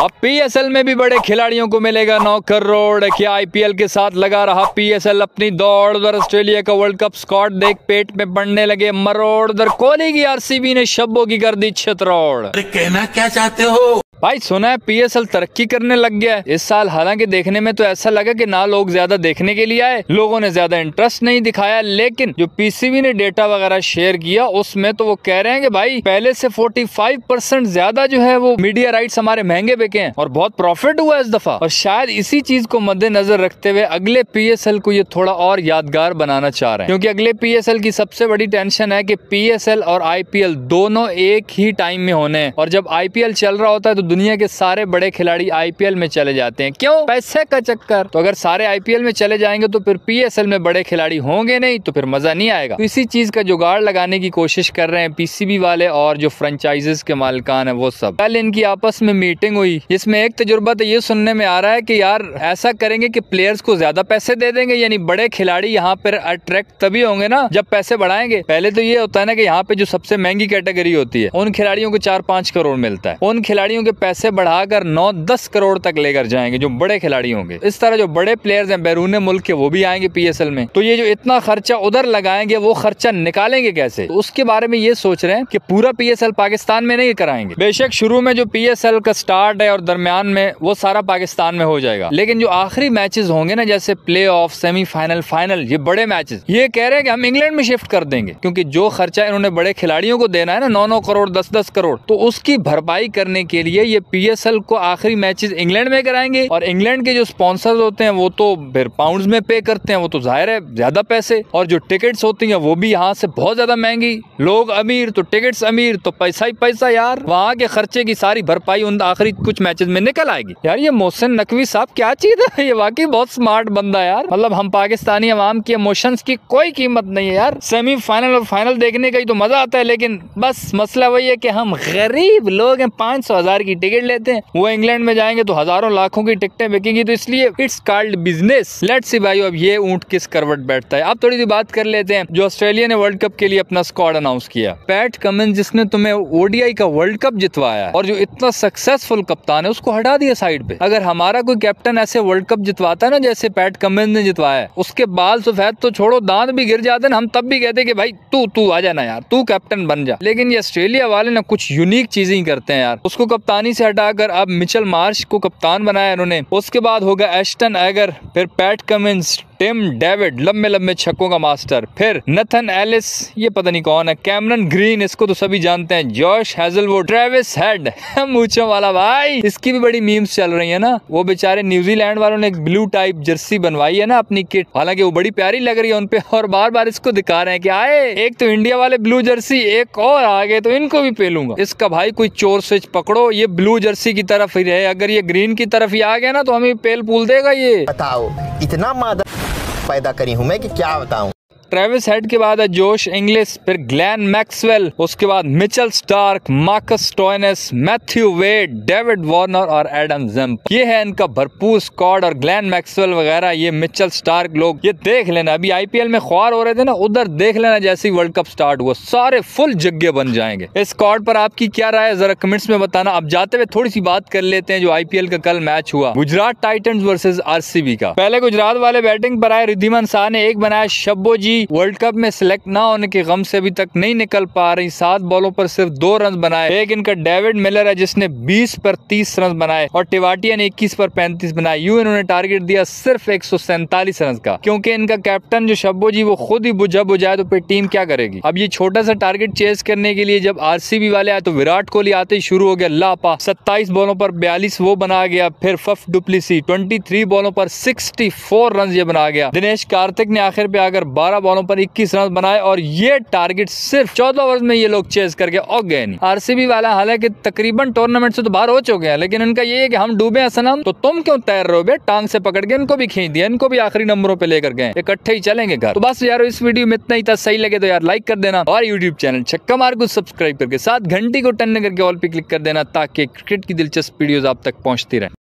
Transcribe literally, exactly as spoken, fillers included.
अब पीएसएल में भी बड़े खिलाड़ियों को मिलेगा नौ करोड़। क्या आईपीएल के साथ लगा रहा पीएसएल अपनी दौड़। उधर ऑस्ट्रेलिया का वर्ल्ड कप स्क्वाड देख पेट में बढ़ने लगे मरोड़। उधर कोहली की आरसीबी ने शब्बों की कर दी छितरौड़। अरे कहना क्या चाहते हो भाई? सुना है पीएसएल तरक्की करने लग गया है इस साल। हालांकि देखने में तो ऐसा लगा कि ना लोग ज्यादा देखने के लिए आए, लोगों ने ज्यादा इंटरेस्ट नहीं दिखाया, लेकिन जो पीसीबी ने डेटा वगैरह शेयर किया उसमें तो वो कह रहे हैं कि भाई पहले से पैंतालीस परसेंट ज्यादा जो है वो मीडिया राइट्स हमारे महंगे बिके हैं और बहुत प्रॉफिट हुआ इस दफा। और शायद इसी चीज को मद्देनजर रखते हुए अगले पीएसएल को ये थोड़ा और यादगार बनाना चाह रहे हैं, क्योंकि अगले पीएसएल की सबसे बड़ी टेंशन है कि पीएसएल और आईपीएल दोनों एक ही टाइम में होने हैं। और जब आईपीएल चल रहा होता है तो दुनिया के सारे बड़े खिलाड़ी आईपीएल में चले जाते हैं। क्यों? पैसे का चक्कर। तो अगर सारे आईपीएल में चले जाएंगे तो फिर पीएसएल में बड़े खिलाड़ी होंगे नहीं, तो फिर मजा नहीं आएगा। तो इसी चीज का जुगाड़ लगाने की कोशिश कर रहे हैं पीसीबी वाले और जो फ्रेंचाइजेस के मालिकान है वो सब। कल इनकी आपस में मीटिंग हुई जिसमें एक तजुर्बा तो ये सुनने में आ रहा है कि यार ऐसा करेंगे कि प्लेयर्स को ज्यादा पैसे दे देंगे, यानी बड़े खिलाड़ी यहाँ पर अट्रैक्ट तभी होंगे ना जब पैसे बढ़ाएंगे। पहले तो ये होता है ना कि यहाँ पे जो सबसे महंगी कैटेगरी होती है उन खिलाड़ियों को चार पांच करोड़ मिलता है, उन खिलाड़ियों के पैसे बढ़ाकर नौ दस करोड़ तक लेकर जाएंगे जो बड़े खिलाड़ी होंगे। इस तरह जो बड़े प्लेयर्स हैं बैरून मुल्क के वो भी आएंगे पीएसएल में। तो ये जो इतना खर्चा उधर लगाएंगे वो खर्चा निकालेंगे कैसे, तो उसके बारे में ये सोच रहे हैं कि पूरा पीएसएल पाकिस्तान में नहीं कराएंगे। बेशक शुरू में जो पीएसएल का स्टार्ट है और दरमियान में वो सारा पाकिस्तान में हो जाएगा, लेकिन जो आखिरी मैचेस होंगे ना जैसे प्ले ऑफ, सेमीफाइनल, फाइनल, ये बड़े मैचेस ये कह रहे हैं कि हम इंग्लैंड में शिफ्ट कर देंगे, क्योंकि जो खर्चा इन्होंने बड़े खिलाड़ियों को देना है ना नौ नौ करोड़ दस दस करोड़, तो उसकी भरपाई करने के लिए ये पीएसएल को आखिरी मैचेस इंग्लैंड में कराएंगे। और इंग्लैंड के जो स्पॉन्सर्स होते हैं वो तो फिर पाउंड्स में पे करते हैं, वो तो जाहिर है ज्यादा पैसे। और जो टिकट्स होती हैं वो भी यहाँ से बहुत ज्यादा महंगी। लोग अमीर तो टिकट्स अमीर, तो पैसा ही पैसा यार। वहाँ के खर्चे की सारी भरपाई उन आखिरी कुछ मैचेस में निकल आएगी। यार ये मोहसिन नकवी साहब क्या चीज है, ये वाकई बहुत स्मार्ट बंदा है यार। मतलब हम पाकिस्तानी अवाम के इमोशंस की कोई कीमत नहीं है यार। सेमीफाइनल और फाइनल देखने का ही तो मजा आता है, लेकिन बस मसला वही है कि हम गरीब लोग हैं, पाँच सौ हजार की टिकट लेते हैं, वो इंग्लैंड में जाएंगे तो हजारों लाखों की टिकटें बिकेंगी। तो इसलिए it's called business. Let's see भाई अब ये ऊंट किस करवट बैठता है। अब थोड़ी सी बात कर लेते हैं जो ऑस्ट्रेलिया ने वर्ल्ड कप के लिए अपना स्क्वाड अनाउंस किया। पैट कमिंस जिसने तुम्हें ओडीआई का वर्ल्ड कप जितवाया और जो इतना सक्सेसफुल कप्तान है उसको हटा दिया साइड पे। अगर हमारा कोई कैप्टन ऐसे वर्ल्ड कप जितवाता है ना जैसे पैट कमिंस ने जितवाया, उसके बाल सफेद तो छोड़ो दांत भी गिर जाते ना, हम तब भी कहते कि भाई तू तू आ जाना यार, तू कैप्टन बन जा। लेकिन ये ऑस्ट्रेलिया वाले ना कुछ यूनिक चीजें करते हैं यार। उसको कप्तानी से हटाकर अब मिचेल मार्श को कप्तान बनाया इन्होंने। उसके बाद होगा एस्टन एगर, फिर पैट कमिंस, टिम डेविड लंबे लंबे छक्कों का मास्टर, फिर नथन एलिस ये पता नहीं कौन है, कैमरन ग्रीन इसको तो सभी जानते हैं, जॉश हेजलवुड, ट्रेविस हेड मूंछों वाला भाई, इसकी भी बड़ी मीम्स चल रही है ना। वो बेचारे न्यूजीलैंड वालों ने एक ब्लू टाइप जर्सी बनवाई है ना अपनी किट, हालांकि वो बड़ी प्यारी लग रही है उनपे और बार बार इसको दिखा रहे हैं कि आए एक तो इंडिया वाले ब्लू जर्सी, एक और आ गए तो इनको भी पेलूंगा। इसका भाई कोई चोर स्विच पकड़ो, ये ब्लू जर्सी की तरफ ही रहे, अगर ये ग्रीन की तरफ ही आ गया ना तो हमें पेल पूल देगा। ये बताओ इतना मादा पैदा करी हूं मैं कि क्या बताऊं। ट्रेविस हेड के बाद है जोश इंग्लिश, फिर ग्लेन मैक्सवेल, उसके बाद Mitchell Starc, Marcus Stoinis, Matthew Wade, David Warner और एडम ज़ेम्प। ये है इनका भरपूर स्क्वाड। और ग्लेन मैक्सवेल वगैरह, ये मिचेल स्टार्क लोग, ये देख लेना अभी आईपीएल में ख्वार हो रहे थे ना, उधर देख लेना जैसे वर्ल्ड कप स्टार्ट हुआ सारे फुल जग्गे बन जाएंगे। इस स्क्वाड पर आपकी क्या राय है जरा कमेंट्स में बताना। अब जाते हुए थोड़ी सी बात कर लेते हैं जो आईपीएल का कल मैच हुआ, गुजरात टाइटंस वर्सेस आरसीबी का। पहले गुजरात वाले बैटिंग पर आए, रिद्धिमान शाह ने एक बनाया, शब्बो जी वर्ल्ड कप में सिलेक्ट ना होने के गम से अभी तक नहीं निकल पा रही, सात बॉलों पर सिर्फ दो रन बनाए। एक इनका डेविड मिलर है जिसने बीस पर तीस रन बनाए और टिवाटिया ने इक्कीस पर पैंतीस बनाए। यूं इन्होंने टारगेट दिया सिर्फ एक सौ सैंतालीस रन का, क्योंकि इनका कैप्टन जो शब्बो जी वो खुद ही बुझा बुझाए तो फिर टीम क्या करेगी। अब ये छोटा सा टारगेट चेस करने के लिए जब आरसीबी वाले आए तो विराट कोहली आते ही शुरू हो गया लापा, सत्ताईस बॉलों पर बयालीस वो बना गया। फिर फफ डुप्लेसी तेईस बॉलों पर चौंसठ रन ये बना गया। दिनेश कार्तिक ने आखिर पे आकर बारह बॉलों पर इक्कीस रन बनाए और ये टारगेट सिर्फ चौदह ओवर में ये लोग चेस करके और गए नहीं। आरसीबी वाला हालांकि तकरीबन टूर्नामेंट से तो बाहर हो चुके हैं, लेकिन इनका ये है कि हम डूबे हैं सनम तो तुम क्यों तैर रहे हो बे, टांग से पकड़ के इनको भी खींच दिया, इनको भी आखिरी नंबरों पे लेकर गए, इकट्ठे ही चलेंगे घर। तो बस यार इस वीडियो में इतना ही था, सही लगे तो यार लाइक कर देना और यूट्यूब चैनल छक्का मार को सब्सक्राइब करके साथ घंटी को टन करके ऑल पे क्लिक कर देना ताकि क्रिकेट की दिलचस्प वीडियोस आप तक पहुंचती रहे।